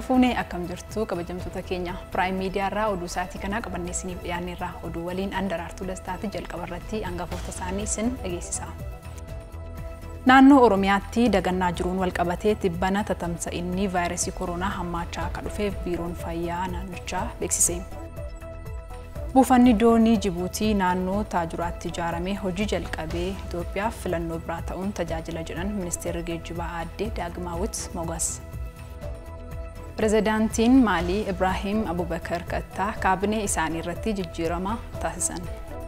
Harka akkam jirtu kabajamtoota keenya Piraayim Miidiyaa irraa oduu sa'aatii kana qabannee isiniif dhiyaanne irraa oduu waliin Daraartuu Dastaati jalqaba irratti hangafoota isaanii isin dhageessisa. Naannoo Oromiyaatti dagannaa jiruun wal qabatee tibbana tatamsa'inni vaayirasii koronaa hammaachaa akka dhufeef biiroon fayyaa naannichaa beeksise. Buufanni doonii Jibuutii naannoo Taajuraatti ijaaramee hojii jalqabee Itoophiyaaf filannoo biraa ta'uun tajaajila jedhan Ministeerri Geejjibaa Aadde Daagmaawit Mogas. Pirezidaantiin Maalii Ibraahim Abubakar Kattaa kaabinee isaanii irratti jijjiirama taasisan.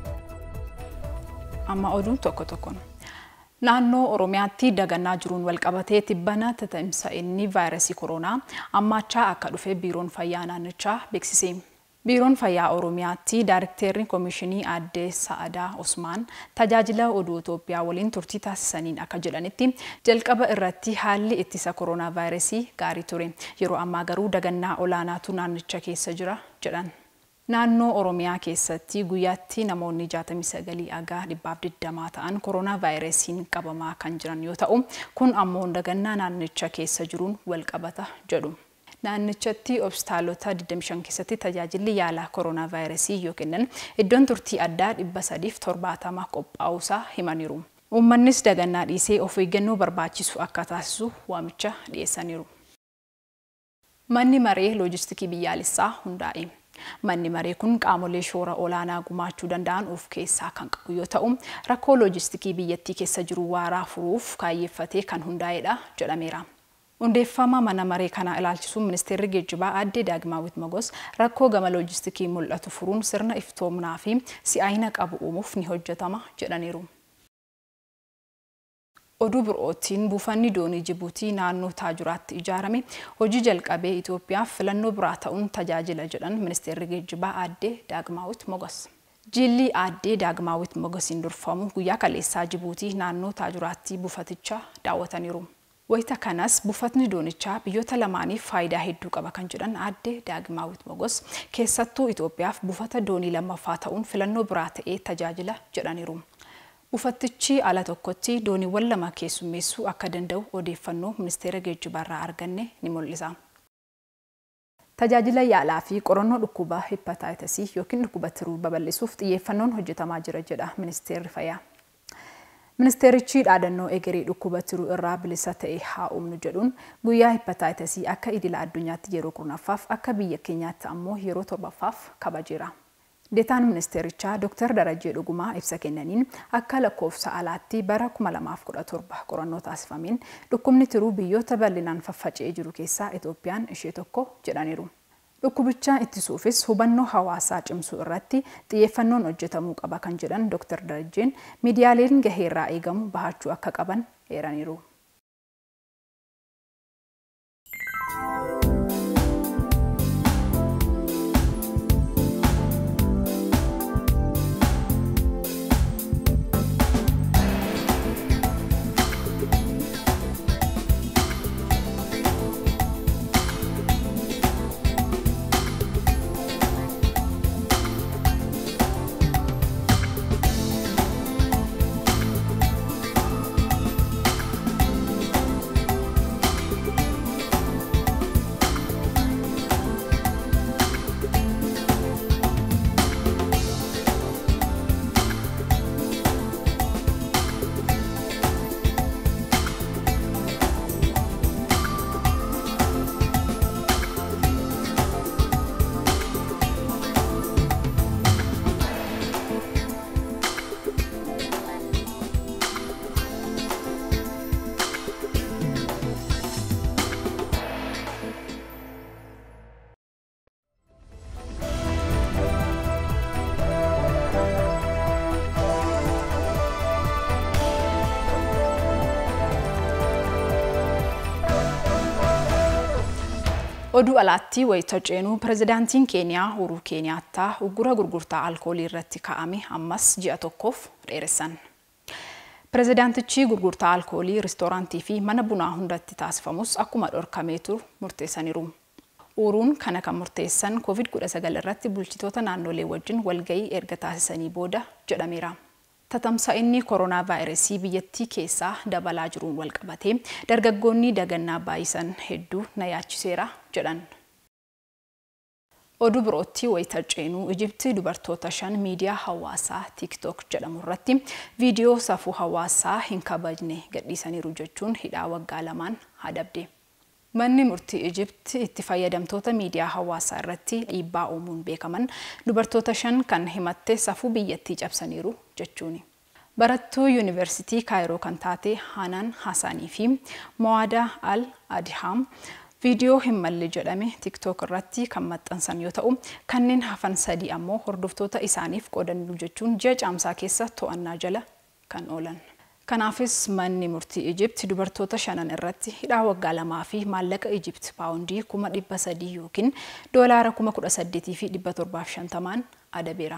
Amma oduu tokko. Naannoo Oromiyaatti dagannaa jiruun wal qabatee tibbana tatamsa'inni vaayirasii koronaa hammaachaa akka dhufe biiroon fayyaa naannichaa beeksise. Biiroon fayyaa Oromiyaatti Daayirekteerri Komishinii Aadde Sa'adaa Osmaan tajaajila oduu Itoophiyaa waliin turtii taasisaniin akka jedhanitti jalqaba irratti haalli ittisa koronaa vaayirasii gaarii ture. Yeroo ammaa garuu dagannaa olaanaatu naannicha keessa jira jedhan. Naannoo Oromiyaa keessatti guyyaatti namoonni 69 aga 120 ta'an koronaa vaayirasiin qabamaa kan jiran yoo ta'u, kun ammoo dagannaa naannicha keessa jiruun wal qabata jedhu. Naannichatti hospitaalota 25 keessatti tajaajilli yaalaa koronaa vaayirasii yoo kennan iddoon turtii addaa 370 qophaa'uusaa himaniiru. Uummannis dagannaa dhiisee of eeggannoo barbaachisu akka taasisu waamicha dhiyeessaniiru. Manni maree loojistikii biyyaalessaa hundaa'e. Manni maree kun qaamolee shoora olaanaa gumaachuu danda'an of keessaa kan qabu yoo ta'u, rakkoo loojistikii biyyattii keessa jiru waaraa furuuf kaayyeeffatee kan hundaa'edha jedhameera. Hundeeffama mana maree kana ilaalchisuun Ministeerri Geejjibaa Aadde Daagmaawit Mogas rakkoo gama loojistikii mul'atu furuun sirna iftoomnaa fi si'aayina qabu uumuuf ni hojjetama jedhaniiru. Oduu birootiin buufanni doonii Jibuutii naannoo Taajuraatti ijaarame hojii jalqabee Itoophiyaaf filannoo biraa ta'uun tajaajila jedhan Ministeerri Geejjibaa Aadde Daagmaawit Mogas. Jilli Aadde Daagmaawit Mogasiin durfamu guyyaa kaleessaa Jibuutii naannoo Taajuraatti buufaticha daawwataniiru. Wayita kanas buufatni doonichaa biyyoota lamaaniif faayidaa hedduu qaba kan jedhan Aadde Daagmaawit Mogos keessattuu Itoophiyaaf buufata doonii lammaffaa ta'uun filannoo biraa ta'ee tajaajila jedhaniiru. Buufatichi ala tokkotti dooniiwwan lama keessummeessuu akka danda'u odeeffannoo Ministeera Geejjibaarraa arganne ni mul'isa. Tajaajila yaalaa fi qorannoo dhukkuba hepatitis yookiin dhukkuba tiruu babal'isuuf xiyyeeffannoon hojjetamaa jira jedha Ministeerri Fayyaa. Ministeerichi dhaadannoo egeree dhukkuba tiruu irraa bilisa ta'e haa uumnu jedhuun guyyaa hepatitis akka idila addunyaatti yeroo 10ffaaf akka biyya keenyaatti ammoo yeroo 7ffaaf kabajeera. Deetaan ministeerichaa Dr. Darajjee Dhugumaa ibsa kennaniin akka lakkoofsa alaatti bara 2017 qorannoo taasifameen dhukkubni tiruu biyyoota bal'inaan faffaca'ee jiru keessaa Itoophiyaan ishee tokko jedhaniiru. Dhukkubicha ittisuufis hubannoo hawaasaa cimsuu irratti xiyyeeffannoon hojjetamuu qaba kan jedhan Dr. Darajjeen miidiyaaleen gaheerraa eegamu bahachuu akka qaban eeraniiru. Oduu alaatti wayita ceenu pirezidaantiin Keeniyaa Uhuru Keenyaattaa uggura gurgurtaa alkoolii irratti kaa'ame ammas ji'a tokkoof dheeressan. Pirezidaantichi gurgurtaa alkoolii riistooraantii fi mana bunaa hundatti taasifamus akkuma dhorkameetu murteessaniiru. Uhuruun kana kan murteessan COVID-19 irratti bulchitoota naannolee wajjin walgahii erga taasisanii booda jedhameera. Tatamsa'inni koronaa vaayirasii biyyattii keessaa dabalaa jiruun wal qabatee dargaggoonni dagannaa baay'isan hedduu na yaachiseera jedhan. Oduu birootti wayita ceenuu Ijiptii dubartoota 5 miidiyaa hawaasaa TikTok jedhamu irratti viidiyoo safuu hawaasaa hin kabajne gadhiisaniiru jechuun hidhaa waggaa 2 adabde. Manni murtii Ijiptii itti fayyadamtoota miidiyaa hawaasaa irratti dhiibbaa uumuun beekaman dubartoota 5 kan himatte safuu biyyattii cabsaniiru jechuuni. Barattuu Yuunivarsiitii Kaayiroo kan taate Hanan Hassanii fi Mo'ada Al-Adham viidiyoo hin malle jedhame TikTok irratti kan maxxansan yoo ta'u, kanneen hafan 3 ammoo hordoftoota isaaniif qoodaniiru jechuun ji'a caamsaa keessa to'annaa jala kan oolan. Kanaafis manni murtii Ijiptii dubartoota 5 irratti hidhaa waggaa 2 fi maallaqa Ijiptii paawundii 300,000 yookiin doolaara 18,750 adabeera.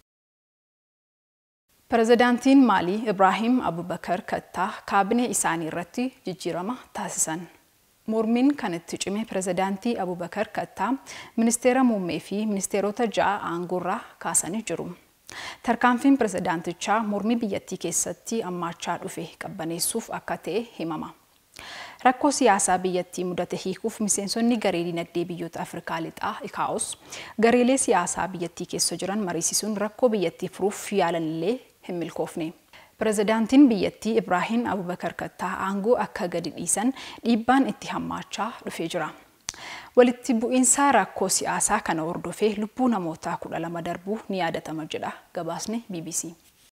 Pirezidaantiin Maalii Piraayim Abubakar Kattaa kaabinee isaanii irratti jijjiirama taasisan. Mormiin kan itti cime pirezidaantii Abubakar Kattaa ministeera muummee fi ministeerota 6 aangoorraa kaasanii jiru. Tarkaanfiin pirezidaantichaa mormii biyyattii keessatti ammaachaa dhufe qabbaneessuuf akka ta'e himama. Rakkoo siyaasaa biyyattii mudate hiikuuf miseensonni garee dinagdee biyyoota Afrikaa lixaa ICAOs gareelee siyaasaa biyyattii keessa jiran mariisisuun rakkoo biyyattii furuuf yaalanillee hin milkoofne. Pirezidaantiin biyyattii Piraayim Abubakar Kattaa aangoo akka gadi dhiisan dhiibbaan itti hammaachaa dhufee jira. Walitti bu'iinsa rakkoo siyaasaa kana hordofee lubbuu namoota 12 darbuu ni yaadatama jedha gabaasni BBC.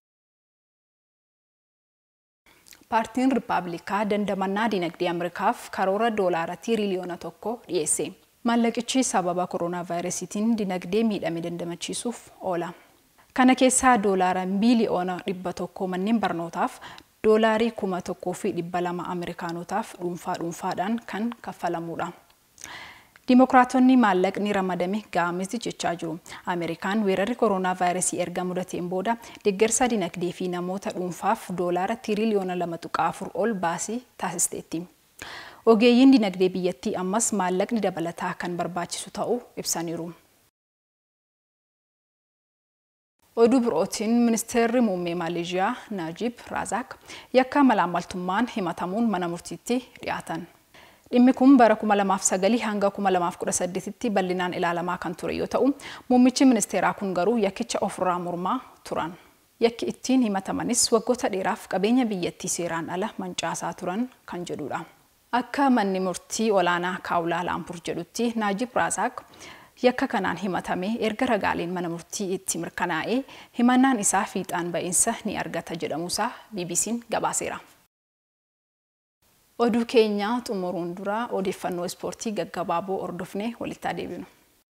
Paartiin Rippaabilikaa dandamannaa dinagdee Ameerikaaf karoora doolaara tiriliyoona 1 dhiyeesse. Maallaqichi sababa koronaa vaayirasiitiin dinagdee miidhame dandamachiisuuf oola. Kana keessaa doolaara biliyoona 100 manneen barnootaaf, doolaarii 1,200 Ameerikaanotaaf dhuunfaadhaan kan kaffalamudha. Dimokiraatonni maallaqni ramadame gaamiti jechaa jiru. Ameerikaan weerarri koronaa vaayirasii erga mudateen booda deeggarsa dinagdee fi namoota dhuunfaaf doolaara tiriliyoona 2.4 ol baasii taasisteetti. Ogeeyyiin dinagdee biyyattii ammas maallaqni dabalataa kan barbaachisu ta'uu ibsaniiru. Oduu birootiin ministeerri muummee Maaleeshiyaa Najib Razak yakka malaamaltummaan himatamuun mana murtiitti dhiyaatan. Dhimmi kun bara 2009 hanga 2018tti bal'inaan ilaalamaa kan ture yoo ta'u, muummichi ministeeraa kun garuu yakkicha ofirraa mormaa turan. Yakki ittiin himatamanis waggoota dheeraaf qabeenya biyyattii seeraan ala mancaasaa turan kan jedhudha. Akka manni murtii olaanaa Kaawulaa Laampur jedhutti Najib Razak yakka kanaan himatame erga ragaaleen mana murtii itti mirkanaa'ee himannaan isaa fiixaan ba'iinsa ni argata jedhamuusaa BBC'n gabaaseera. Oduu keenya xumuruun dura odeeffannoo ispoortii gaggabaaboo hordofnee walitti deebinu.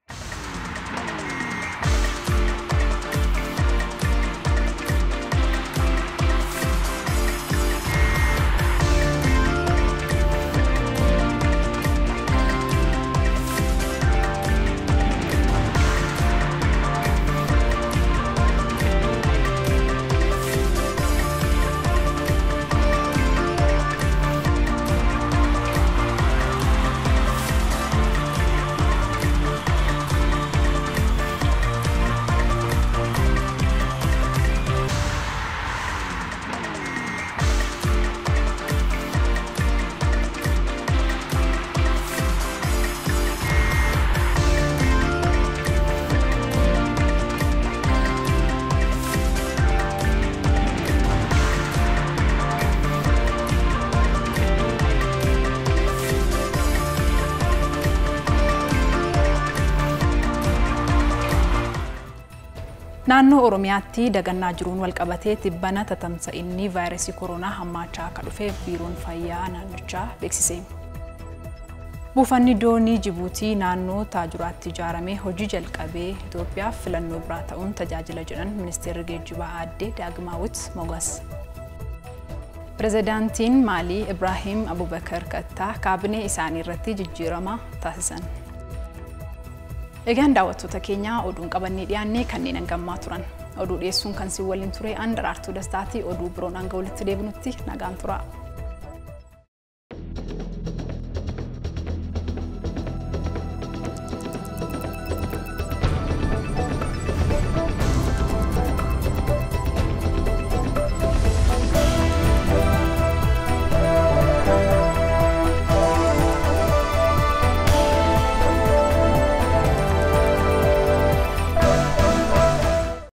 Naannoo Oromiyaatti dagannaa jiruun wal qabatee tibbana tatamsa'inni vaayirasii koronaa hammaachaa akka dhufe biiroon fayyaa naannichaa beeksise. Buufanni doonii Jibuutii naannoo Taajuraatti ijaaramee hojii jalqabee Itoophiyaaf filannoo biraa ta'uun tajaajila jedhan ministeerri geejjibaa aadde Daagmaawit Mogas. Pirezidaantiin Maalii Piraayim Abubakar Kattaa kaabinee isaanii irratti jijjiirama taasisan. Egaan daawwattoota keenya oduun qabannee dhiyaannee kanneen hangamaa turan. Oduu dhiyeessuun kan si waliin ture Daraartuu Dastaati oduu biroon hanga walitti deebinutti nagaan tura.